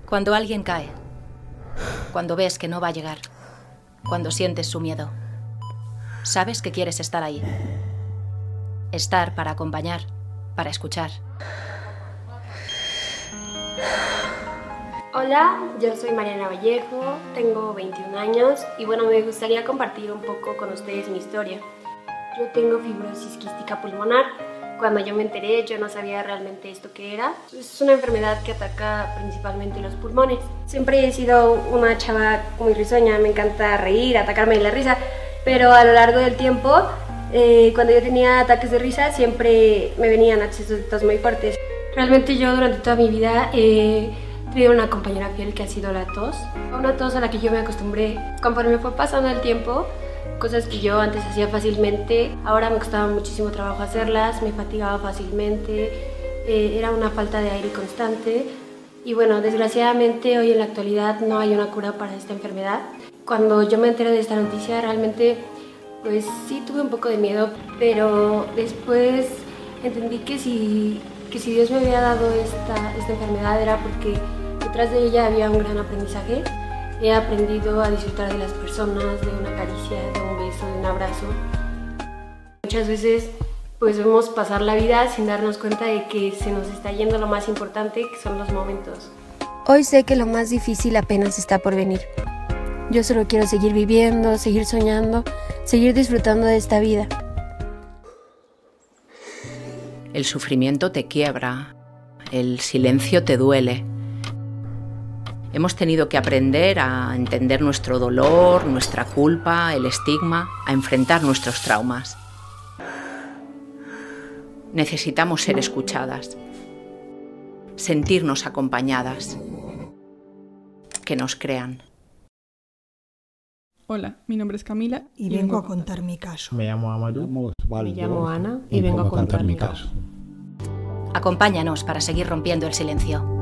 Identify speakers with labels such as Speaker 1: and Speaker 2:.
Speaker 1: Cuando alguien cae, cuando ves que no va a llegar, cuando sientes su miedo, sabes que quieres estar ahí. Estar para acompañar, para escuchar.
Speaker 2: Hola, yo soy Mariana Vallejo, tengo 21 años y bueno, me gustaría compartir un poco con ustedes mi historia. Yo tengo fibrosis quística pulmonar. Cuando yo me enteré, yo no sabía realmente esto qué era. Es una enfermedad que ataca principalmente los pulmones. Siempre he sido una chava muy risueña, me encanta reír, atacarme de la risa, pero a lo largo del tiempo, cuando yo tenía ataques de risa, siempre me venían accesos de tos muy fuertes. Realmente yo durante toda mi vida he tenido una compañera fiel que ha sido la tos. Una tos a la que yo me acostumbré. Conforme fue pasando el tiempo, cosas que yo antes hacía fácilmente, ahora me costaba muchísimo trabajo hacerlas, me fatigaba fácilmente, era una falta de aire constante y bueno, desgraciadamente hoy en la actualidad no hay una cura para esta enfermedad. Cuando yo me enteré de esta noticia realmente pues sí tuve un poco de miedo, pero después entendí que si Dios me había dado esta enfermedad era porque detrás de ella había un gran aprendizaje. He aprendido a disfrutar de las personas, de una caricia, de un beso, de un abrazo. Muchas veces pues vemos pasar la vida sin darnos cuenta de que se nos está yendo lo más importante, que son los momentos.
Speaker 3: Hoy sé que lo más difícil apenas está por venir. Yo solo quiero seguir viviendo, seguir soñando, seguir disfrutando de esta vida.
Speaker 1: El sufrimiento te quiebra, el silencio te duele. Hemos tenido que aprender a entender nuestro dolor, nuestra culpa, el estigma, a enfrentar nuestros traumas. Necesitamos ser escuchadas, sentirnos acompañadas, que nos crean.
Speaker 4: Hola, mi nombre es Camila
Speaker 5: y vengo a contar mi caso.
Speaker 6: Me llamo Amadou.
Speaker 7: Me llamo Ana y vengo a contar mi caso.
Speaker 1: Acompáñanos para seguir rompiendo el silencio.